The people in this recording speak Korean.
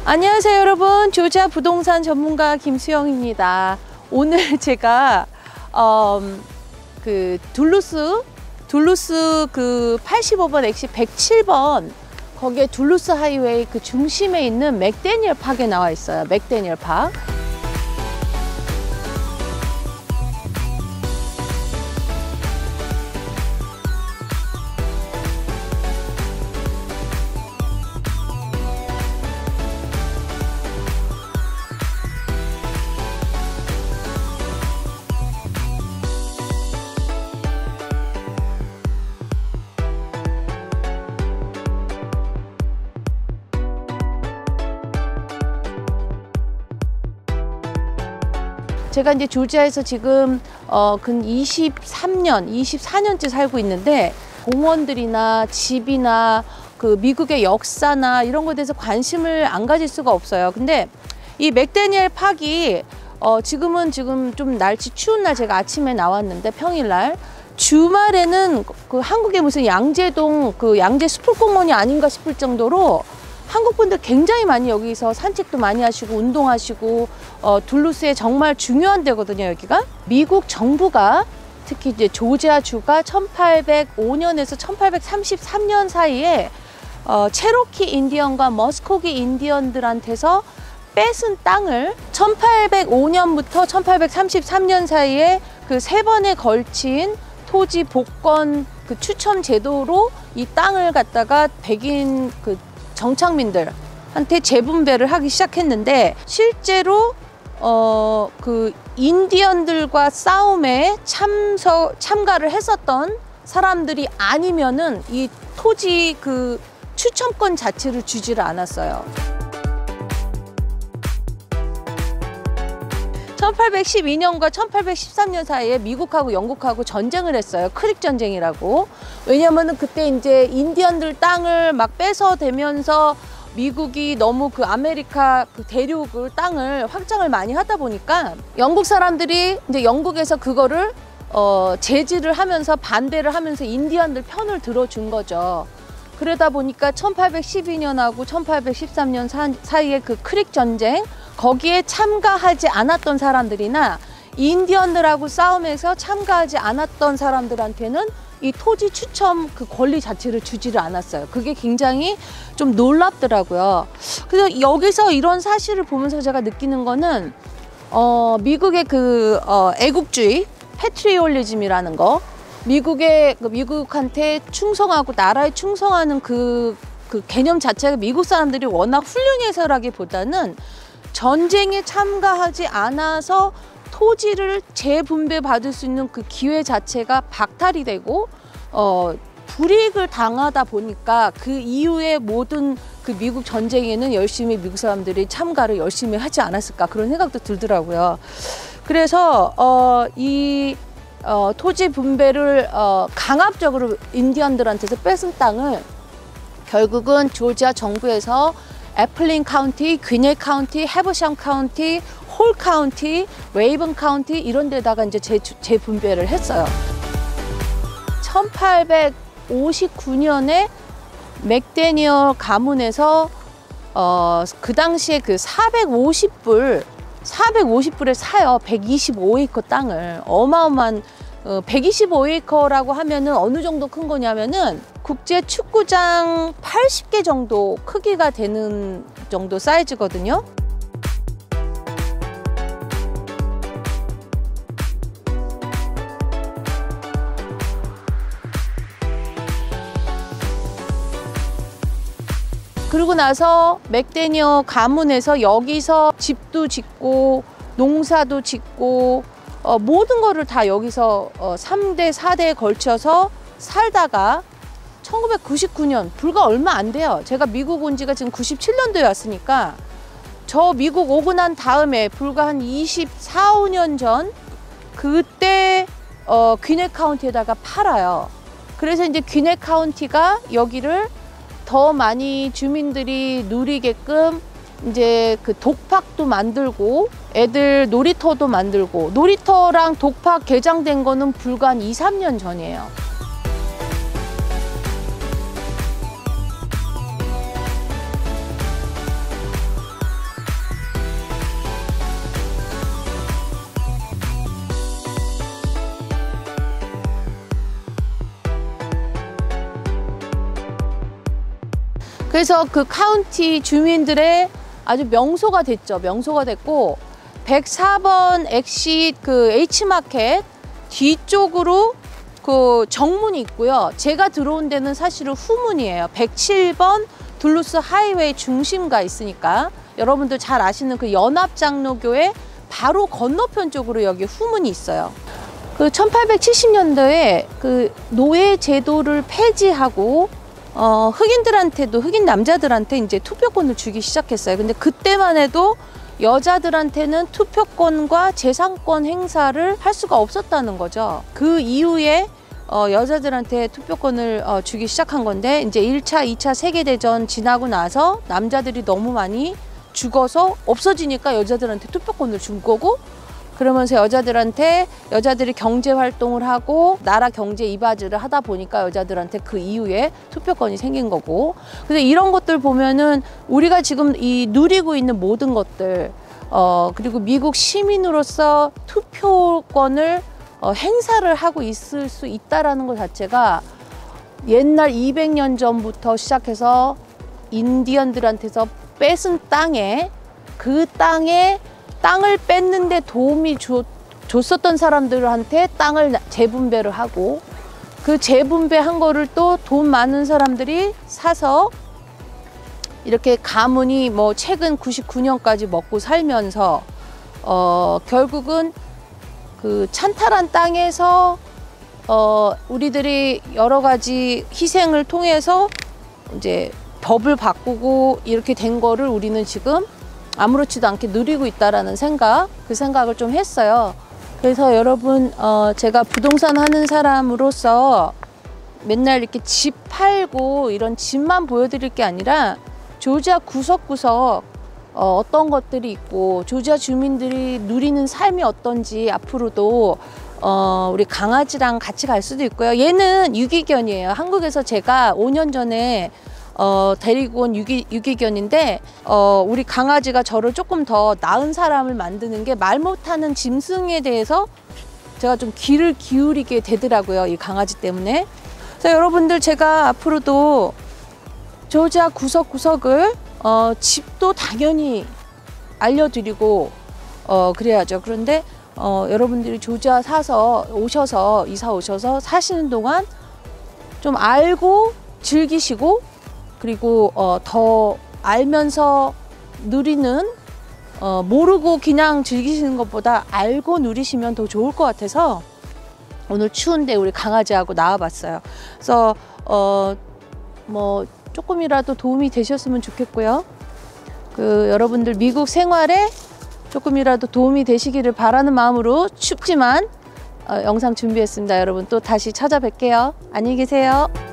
안녕하세요 여러분, 조지아 부동산 전문가 김수영입니다. 오늘 제가 그 둘루스 그 85번 엑시 107번 거기에 둘루스 하이웨이 그 중심에 있는 맥데니얼 파크에 나와 있어요. 맥데니얼 파크. 제가 이제 조지아에서 지금 근 24년째 살고 있는데 공원들이나 집이나 그 미국의 역사나 이런 거에 대해서 관심을 안 가질 수가 없어요. 근데 이 맥데니얼 파크이 지금 좀 날씨 추운 날 제가 아침에 나왔는데 평일날 주말에는 그 한국의 무슨 양재동 그 양재 숲풀공원이 아닌가 싶을 정도로 한국 분들 굉장히 많이 여기서 산책도 많이 하시고 운동하시고 둘루스에 정말 중요한 데거든요. 여기가 미국 정부가 특히 이제 조지아주가 1805년에서 1833년 사이에 체로키 인디언과 머스코기 인디언들한테서 뺏은 땅을 1805년부터 1833년 사이에 그 세 번에 걸친 토지 복권 그 추첨 제도로 이 땅을 갖다가 백인 그 정착민들한테 재분배를 하기 시작했는데 실제로 그 인디언들과 싸움에 참가를 했었던 사람들이 아니면은 이 토지 그 추첨권 자체를 주지를 않았어요. 1812년과 1813년 사이에 미국하고 영국하고 전쟁을 했어요. 크릭 전쟁이라고. 왜냐면은 그때 이제 인디언들 땅을 막 뺏어대면서 미국이 너무 그 아메리카 그 대륙을 땅을 확장을 많이 하다 보니까 영국 사람들이 이제 영국에서 그거를 제지를 하면서 반대를 하면서 인디언들 편을 들어준 거죠. 그러다 보니까 1812년하고 1813년 사이에 그 크릭 전쟁 거기에 참가하지 않았던 사람들이나 인디언들하고 싸움에서 참가하지 않았던 사람들한테는 이 토지 추첨 그 권리 자체를 주지를 않았어요. 그게 굉장히 좀 놀랍더라고요. 그래서 여기서 이런 사실을 보면서 제가 느끼는 거는 미국의 그 애국주의, 패트리오리즘이라는 거, 미국한테 충성하고 나라에 충성하는 그 개념 자체가 미국 사람들이 워낙 훌륭해서라기보다는 전쟁에 참가하지 않아서 토지를 재분배 받을 수 있는 그 기회 자체가 박탈이 되고 불이익을 당하다 보니까 그 이후에 모든 그 미국 전쟁에는 열심히 미국 사람들이 참가를 열심히 하지 않았을까 그런 생각도 들더라고요. 그래서 이 토지 분배를 강압적으로 인디언들한테서 뺏은 땅을 결국은 조지아 정부에서 애플린 카운티, 귀넷 카운티, 해버샴 카운티, 홀 카운티, 레이븐 카운티 이런 데다가 이제 재분배를 했어요. 1859년에 맥데니얼 가문에서 그 당시에 그 450불에 사요. 125에이커 땅을. 어마어마한 125에이커라고 하면은 어느 정도 큰 거냐면은 국제 축구장 80개 정도 크기가 되는 정도 사이즈거든요. 그리고 나서 맥데니얼 가문에서 여기서 집도 짓고 농사도 짓고 모든 거를 다 여기서 3대, 4대에 걸쳐서 살다가 1999년, 불과 얼마 안 돼요. 제가 미국 온 지가 지금 97년도에 왔으니까 저 미국 오고 난 다음에 불과 한 24, 5년 전 그때 귀넷 카운티에다가 팔아요. 그래서 이제 귀넷 카운티가 여기를 더 많이 주민들이 누리게끔 이제 그 독팍도 만들고 애들 놀이터도 만들고, 놀이터랑 독팍 개장된 거는 불과 한 2, 3년 전이에요. 그래서 그 카운티 주민들의 아주 명소가 됐죠. 명소가 됐고 104번 엑시 그 H마켓 뒤쪽으로 그 정문이 있고요. 제가 들어온 데는 사실은 후문이에요. 107번 둘루스 하이웨이 중심가 있으니까 여러분들 잘 아시는 그 연합장로교회 바로 건너편 쪽으로 여기 후문이 있어요. 그 1870년도에 그 노예 제도를 폐지하고 흑인들한테도 흑인 남자들한테 이제 투표권을 주기 시작했어요. 근데 그때만 해도 여자들한테는 투표권과 재산권 행사를 할 수가 없었다는 거죠. 그 이후에 여자들한테 투표권을 주기 시작한 건데 이제 1차, 2차 세계대전 지나고 나서 남자들이 너무 많이 죽어서 없어지니까 여자들한테 투표권을 준 거고 그러면서 여자들이 경제 활동을 하고 나라 경제 이바지를 하다 보니까 여자들한테 그 이후에 투표권이 생긴 거고. 근데 이런 것들 보면은 우리가 지금 이 누리고 있는 모든 것들 그리고 미국 시민으로서 투표권을 행사를 하고 있을 수 있다라는 것 자체가 옛날 200년 전부터 시작해서 인디언들한테서 뺏은 땅에 그 땅을 뺏는데 도움이 줬었던 사람들한테 땅을 재분배를 하고 그 재분배한 거를 또 돈 많은 사람들이 사서 이렇게 가문이 뭐 최근 99년까지 먹고 살면서 결국은 그 찬탈한 땅에서 우리들이 여러 가지 희생을 통해서 이제 법을 바꾸고 이렇게 된 거를 우리는 지금 아무렇지도 않게 누리고 있다라는 그 생각을 좀 했어요. 그래서 여러분 제가 부동산 하는 사람으로서 맨날 이렇게 집 팔고 이런 집만 보여드릴 게 아니라 조지아 구석구석 어떤 것들이 있고 조지아 주민들이 누리는 삶이 어떤지 앞으로도 우리 강아지랑 같이 갈 수도 있고요. 얘는 유기견이에요. 한국에서 제가 5년 전에 데리고 온 유기견인데 우리 강아지가 저를 조금 더 나은 사람을 만드는 게 말 못하는 짐승에 대해서 제가 좀 귀를 기울이게 되더라고요. 이 강아지 때문에. 그래서 여러분들 제가 앞으로도 조지아 구석구석을 집도 당연히 알려드리고 그래야죠. 그런데 여러분들이 조지아 이사 오셔서 사시는 동안 좀 알고 즐기시고 그리고 더 알면서 누리는 모르고 그냥 즐기시는 것보다 알고 누리시면 더 좋을 것 같아서 오늘 추운데 우리 강아지하고 나와봤어요. 그래서 뭐 조금이라도 도움이 되셨으면 좋겠고요. 여러분들 미국 생활에 조금이라도 도움이 되시기를 바라는 마음으로 춥지만 영상 준비했습니다. 여러분 또 다시 찾아뵐게요. 안녕히 계세요.